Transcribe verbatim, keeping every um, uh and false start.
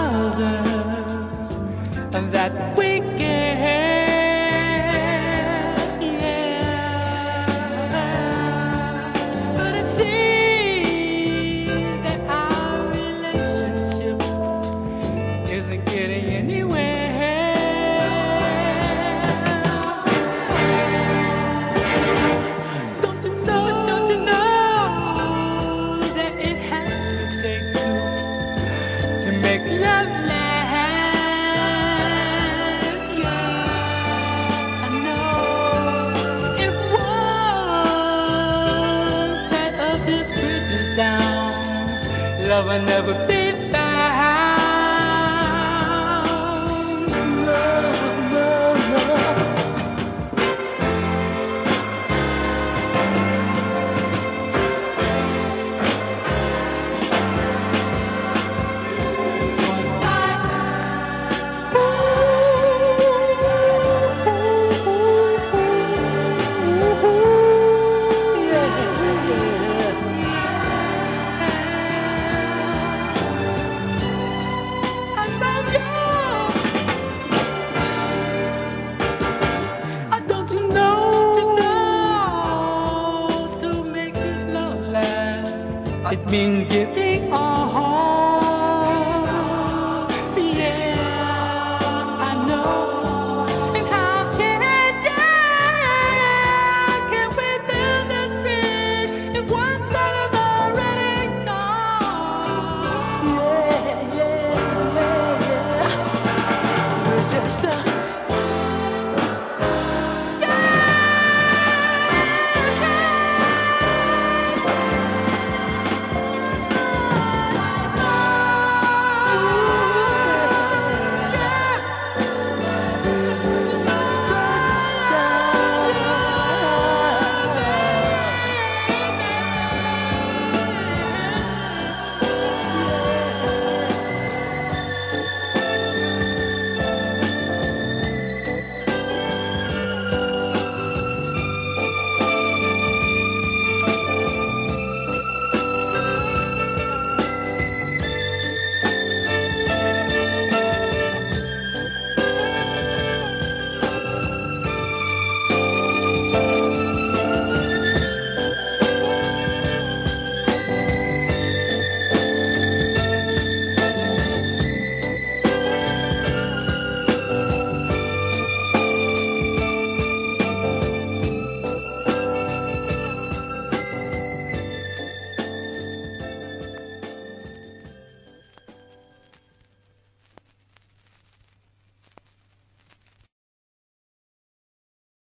other that we can, yeah. But it seems that our relationship isn't getting anywhere. Don't you know, don't you know that it has to take two to make love last? Yeah, I know. If one side of this bridge is down, love will never be found. Love, love, love. It means giving